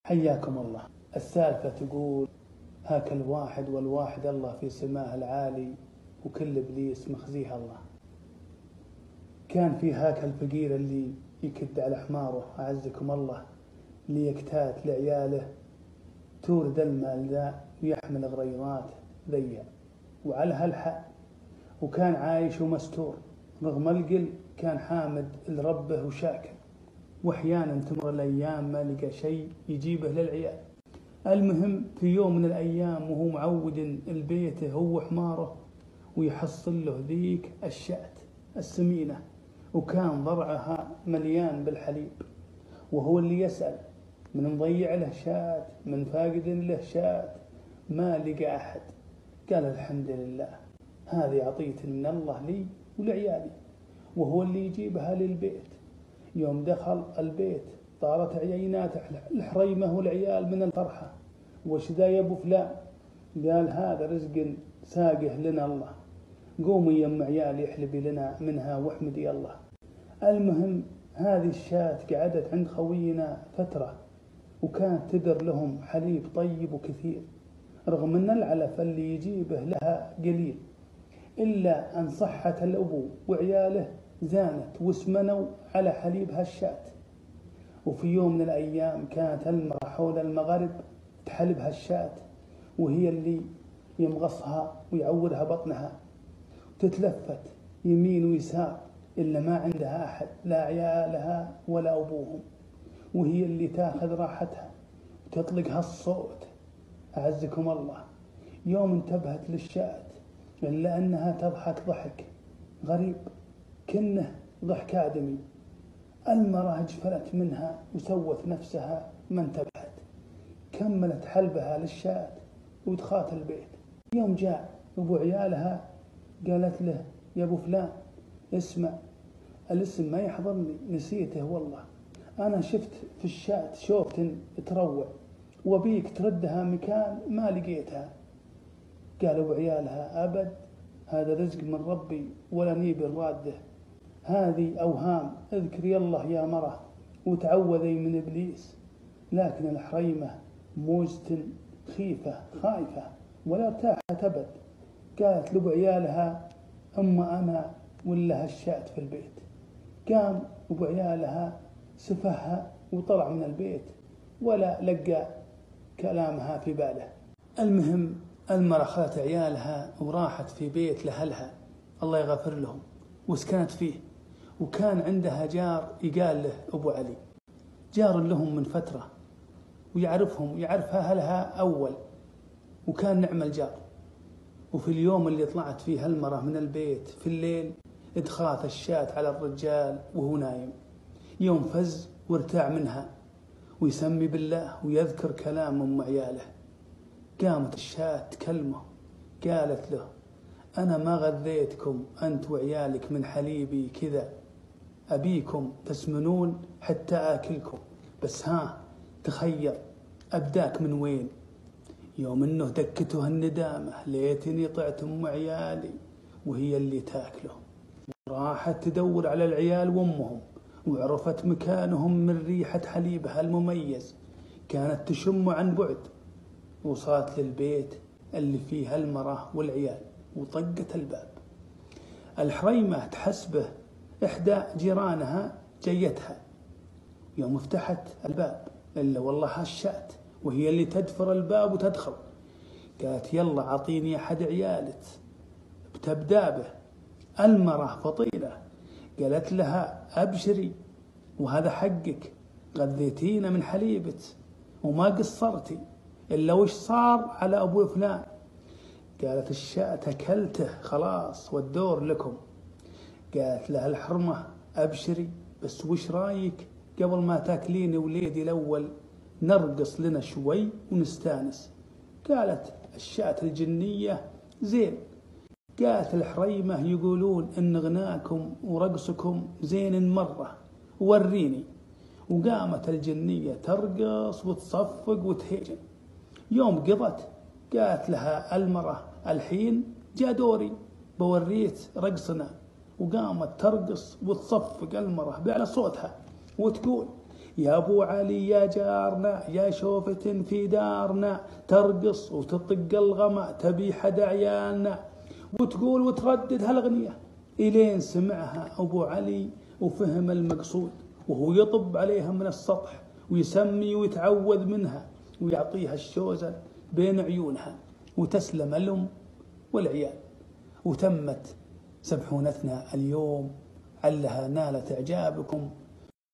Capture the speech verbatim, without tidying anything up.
حياكم الله. السالفة تقول هاك الواحد والواحد الله في سماه العالي وكل إبليس مخزيه الله. كان في هاك الفقير اللي يكد على حماره أعزكم الله اللي يكتات لعياله تورد المال ذا ويحمل غريضات ذية وعلى هالحق، وكان عايش ومستور رغم القل كان حامد لربه وشاكر، واحيانا تمر الايام ما لقى شيء يجيبه للعيال. المهم في يوم من الايام وهو معود البيت هو وحماره ويحصل له ذيك الشاة السمينة وكان ضرعها مليان بالحليب، وهو اللي يسأل من مضيع له شاة من فاقد له شاة، ما لقى أحد. قال الحمد لله هذه عطية من الله لي ولعيالي، وهو اللي يجيبها للبيت. يوم دخل البيت طارت عيينات الحريمة والعيال من الفرحة. وش ذا يا ابو فلان؟ قال هذا رزق ساقه لنا الله، قومي يم عيالي احلبي لنا منها واحمدي الله. المهم هذه الشاة قعدت عند خوينا فترة وكانت تدر لهم حليب طيب وكثير، رغم أن العلف اللي يجيبه لها قليل، إلا أن صحة الأبو وعياله زانت واسمنوا على حليب هالشاة. وفي يوم من الأيام كانت المرأة حول المغرب تحلب هالشاة، وهي اللي يمغصها ويعورها بطنها، تتلفت يمين ويسار إلا ما عندها أحد لا عيالها ولا أبوهم، وهي اللي تاخذ راحتها وتطلق هالصوت أعزكم الله. يوم انتبهت للشاة إلا أنها تضحك ضحك غريب كنه ضحك آدمي. المرأة اجفلت منها وسوت نفسها ما انتبهت، كملت حلبها للشاة ودخلت البيت. يوم جاء أبو عيالها قالت له يا أبو فلان اسمع، الاسم ما يحضرني نسيته والله، أنا شفت في الشاة شوفة تروع وبيك تردها مكان ما لقيتها. قال أبو عيالها أبد، هذا رزق من ربي ولا نيب الراده، هذه أوهام اذكري الله يا مرة وتعوذي من إبليس. لكن الحريمة موجة خيفة خايفة ولا ارتاحت أبد. قالت لأبو عيالها أما أنا ولا هالشاة في البيت. قام أبو عيالها سفها وطلع من البيت ولا لقى كلامها في باله. المهم المرأة خلت عيالها وراحت في بيت لأهلها الله يغفر لهم وسكنت فيه، وكان عندها جار يقال له أبو علي، جار لهم من فترة ويعرفهم يعرف أهلها أول، وكان نعم الجار. وفي اليوم اللي طلعت فيه المرأة من البيت في الليل ادخلت الشاة على الرجال وهو نايم، يوم فز وارتاع منها ويسمي بالله ويذكر كلام أم عياله. قامت الشاة تكلمه قالت له أنا ما غذيتكم أنت وعيالك من حليبي كذا، أبيكم تسمنون حتى آكلكم، بس ها تخير أبداك من وين؟ يوم أنه دكته الندامة ليتني طعت أم عيالي وهي اللي تاكله. راحت تدور على العيال وأمهم وعرفت مكانهم من ريحة حليبها المميز، كانت تشم عن بعد. وصلت للبيت اللي فيه المرأة والعيال وطقت الباب. الحريمة تحسبه إحدى جيرانها جيتها، يوم فتحت الباب إلا والله هالشاة وهي اللي تدفر الباب وتدخل. قالت يلا عطيني أحد عيالك بتبدأ به. المرأة فطيلة قالت لها أبشري وهذا حقك، غذيتينا من حليبك وما قصرتي، إلا وش صار على أبو فلان؟ قالت الشاة أكلته خلاص والدور لكم. قالت لها الحرمة أبشري، بس وش رايك قبل ما تاكليني وليدي الأول نرقص لنا شوي ونستانس؟ قالت الشاة الجنية زين. قالت الحريمة يقولون إن غناكم ورقصكم زين مرة وريني. وقامت الجنية ترقص وتصفق وتهيجن. يوم قضت قالت لها المرأة الحين جاء دوري بوريت رقصنا. وقامت ترقص وتصفق المرأة بأعلى صوتها وتقول يا أبو علي يا جارنا يا شوفة في دارنا، ترقص وتطق الغما تبي حد عيالنا، وتقول وتردد هالأغنية إلين سمعها أبو علي وفهم المقصود، وهو يطب عليها من السطح ويسمي ويتعوذ منها ويعطيها الشوزة بين عيونها، وتسلم الأم والعيال. وتمت سبحونتنا اليوم، علها نالت إعجابكم